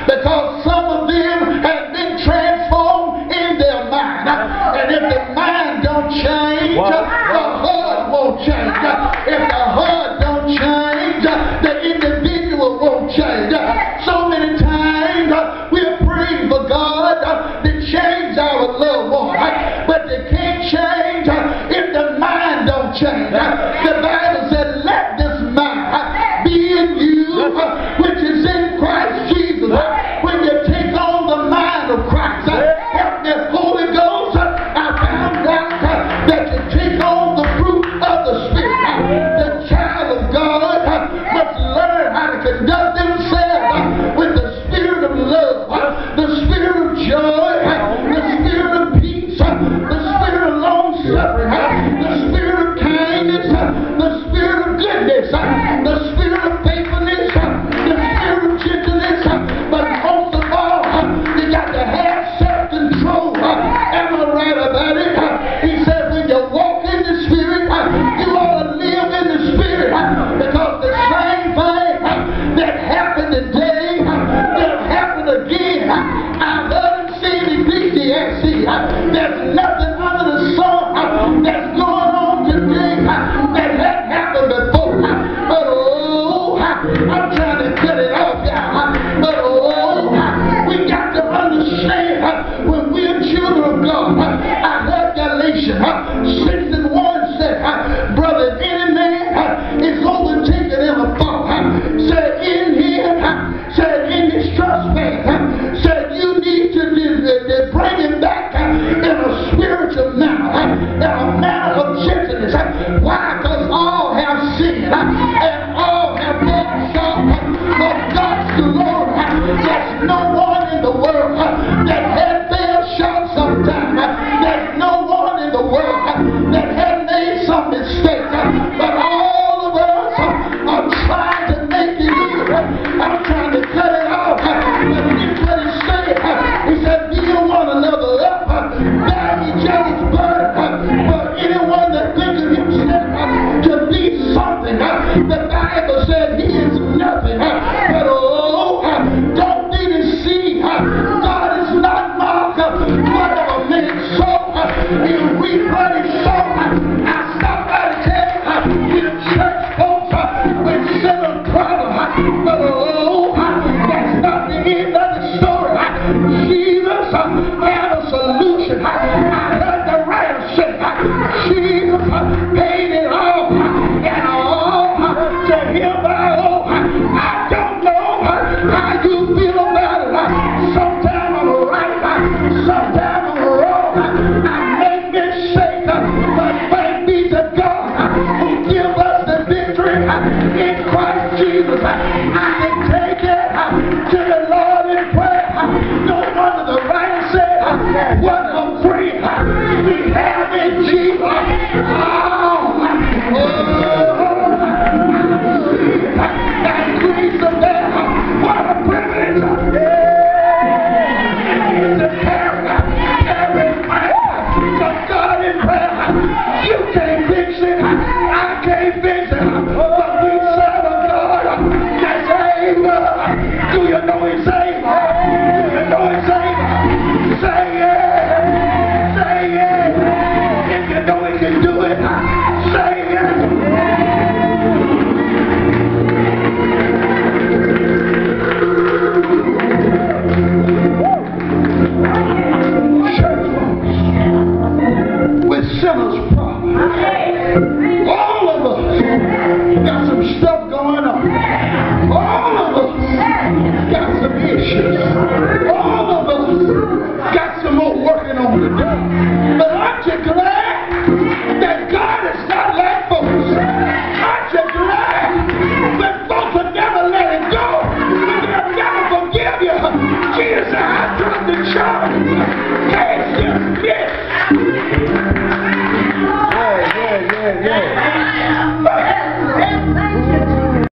because some of them have been transformed in their mind. And if the mind don't change, the heart won't change. If the heart don't change, the individual won't change. So many times we're praying for God to change our loved one, but they can't change if the mind don't change. The Bible said, let this mind be in you, which is in Christ Jesus. When you take on the mind of Christ, help the Holy Ghost, I found out that you take on the fruit of the Spirit. The child of God must learn how to conduct themselves with the spirit of love, the spirit of joy, the spirit of peace, the spirit of long-suffering, the spirit of kindness, the spirit of goodness, the spirit of faithfulness, the spirit of gentleness, but most of all, you got to have self-control. Am I right about it? He said when you walk in the Spirit, you ought to live in the Spirit, because the same thing that happened today will happen again. I heard him say in Ecclesiastes, there's nothing under the sun that's going on today that hadn't happened before. But oh, I'm trying to cut it off, y'all. But oh, we got to understand when we're children of God. I heard Galatians 6:1 said, brother, if any man is overtaken in a fault, said in him, said in his trespass, said you need to bring him back in a spiritual manner, in a manner of gentleness. Why? Because all have sinned and all have fallen short of God's glory. There's no one in the world that had failed short sometime. There's no one in the world that had made some mistake. But all of us are trying to make it in. I'm trying to cut it off. But this is what he said. He said, build one another up, bear each other's burden. For anyone that thinks of himself to be something, the Bible said he is nothing. But oh, don't be deceived. God is not mocked. Whatever man sow, he'll reap what he sow. I stop by to tell you, church folks with sinner problem. But oh, that's not the end of the story. Jesus had a solution. I heard the writer say, Jesus paid it all, and all to him I owe. I don't know how you feel about it. Sometimes I'm right, sometimes I'm wrong. I make mistakes, but thank be to God who gives us the victory in Christ Jesus. I can take it to the Lord in prayer. No wonder the writer said, what a friend we have in Jesus. That grieves the man. What a privilege. To carry prayer to God in prayer. You can't fix it. I can't fix it.